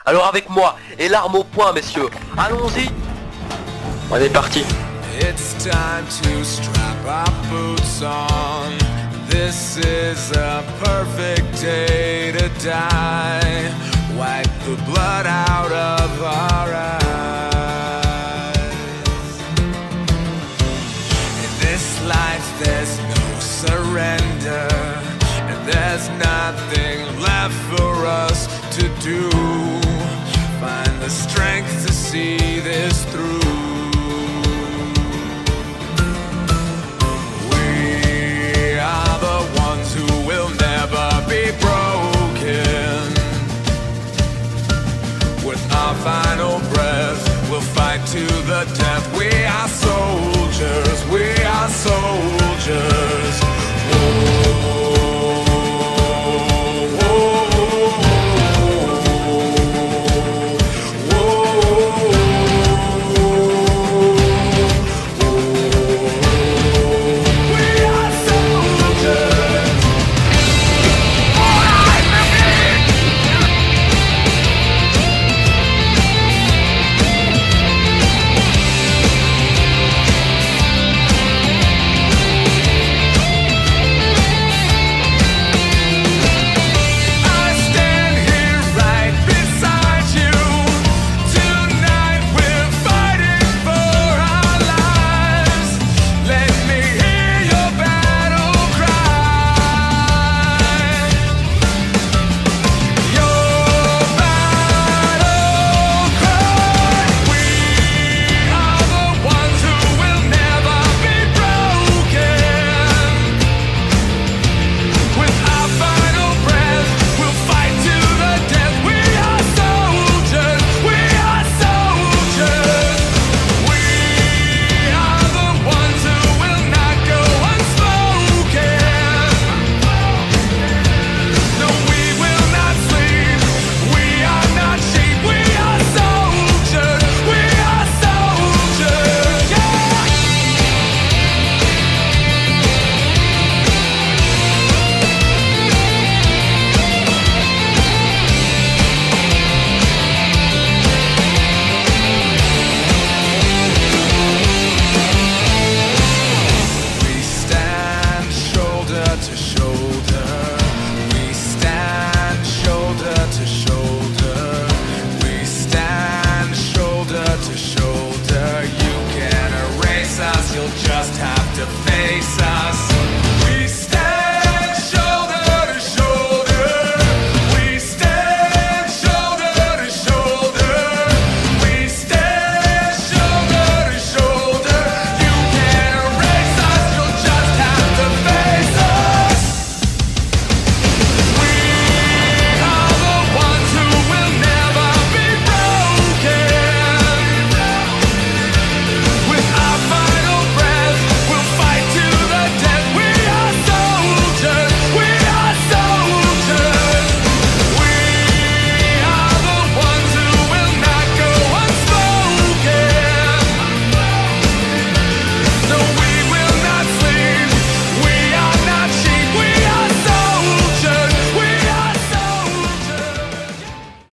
Alors avec moi, et l'arme au poing, messieurs, allons-y. On est parti. It's time to strap our boots on. This is a perfect day to die. Wipe the blood out of our eyes. In this life there's no surrender, and there's nothing left for us to do. Find the strength to see this through. We are the ones who will never be broken. With our final breath, we'll fight to the death. We are soldiers, we are soldiers.